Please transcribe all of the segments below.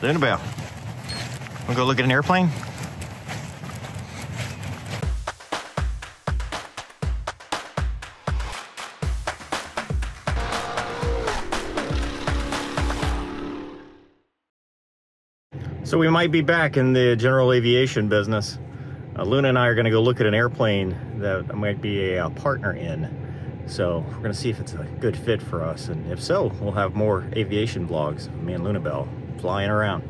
Lunabelle, wanna go look at an airplane? So we might be back in the general aviation business. Luna and I are gonna go look at an airplane that I might be a partner in. So we're gonna see if it's a good fit for us, and if so, we'll have more aviation vlogs of me and Lunabelle flying around.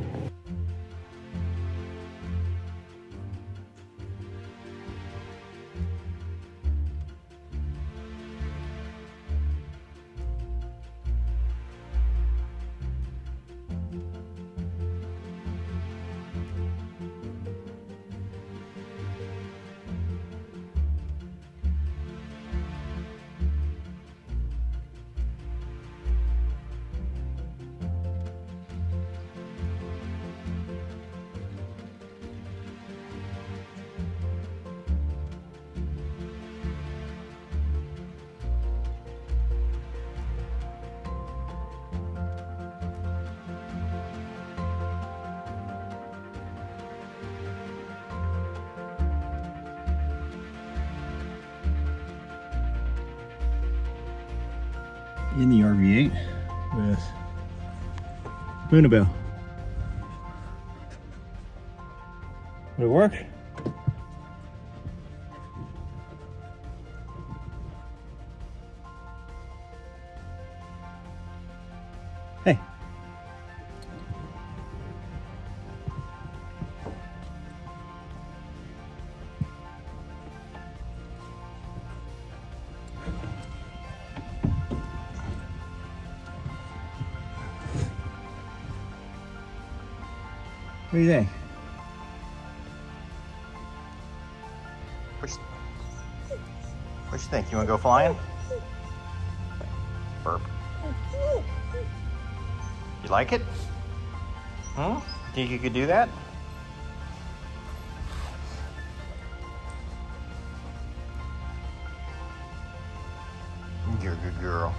In the RV8 with Lunabelle. Would it work? Hey. What do you think? What you think? You want to go flying? Burp. You like it? Hmm? Think you could do that? You're a good girl.